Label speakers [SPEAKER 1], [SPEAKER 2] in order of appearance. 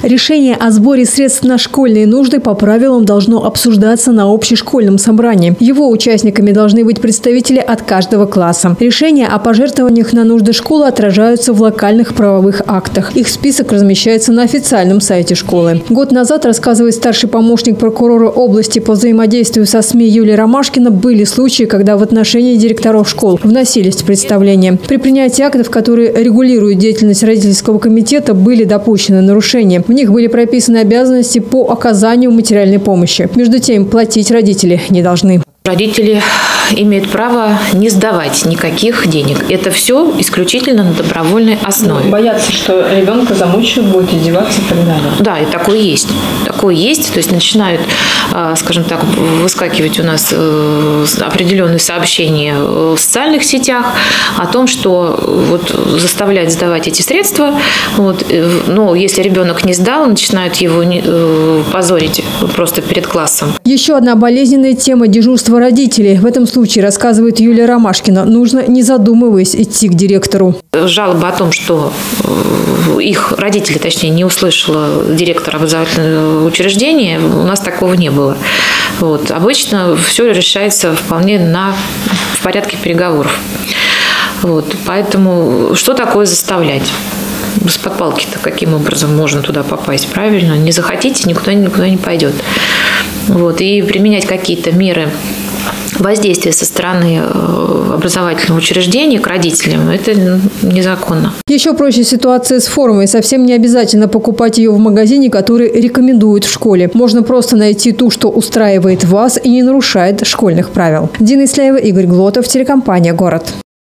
[SPEAKER 1] Решение о сборе средств на школьные нужды по правилам должно обсуждаться на общешкольном собрании. Его участниками должны быть представители от каждого класса. Решения о пожертвованиях на нужды школы отражаются в локальных правовых актах. Их список размещается на официальном сайте школы. Год назад, рассказывает старший помощник прокурора области по взаимодействию со СМИ Юлия Ромашкина, были случаи, когда в отношении директоров школ вносились представления. При принятии актов, которые регулируют деятельность родительского комитета, были допущены нарушения. В них были прописаны обязанности по оказанию материальной помощи. Между тем, платить родители не должны.
[SPEAKER 2] Родители имеют право не сдавать никаких денег. Это все исключительно на добровольной основе.
[SPEAKER 3] Боятся, что ребенка замучают, будут издеваться и так далее.
[SPEAKER 2] Да, и такое есть. Такое есть. То есть начинают, скажем так, выскакивать у нас определенные сообщения в социальных сетях о том, что вот заставлять сдавать эти средства. Вот, но если ребенок не сдал, начинают его позорить просто перед классом.
[SPEAKER 1] Еще одна болезненная тема – дежурство родителей. В этом случае, рассказывает Юлия Ромашкина, нужно, не задумываясь, идти к директору.
[SPEAKER 2] Жалоба о том, что их родители, точнее, не услышала директора образовательного учреждения, у нас такого не было. Вот. Обычно все решается вполне в порядке переговоров. Вот. Поэтому что такое заставлять? С-под палки-то каким образом можно туда попасть, правильно? Не захотите, никуда не пойдет. Вот. И применять какие-то меры воздействия со стороны образовательного учреждения к родителям – это незаконно.
[SPEAKER 1] Еще проще ситуация с формой. Совсем не обязательно покупать ее в магазине, который рекомендуют в школе. Можно просто найти ту, что устраивает вас и не нарушает школьных правил. Дина Исляева, Игорь Глотов, телекомпания «Город».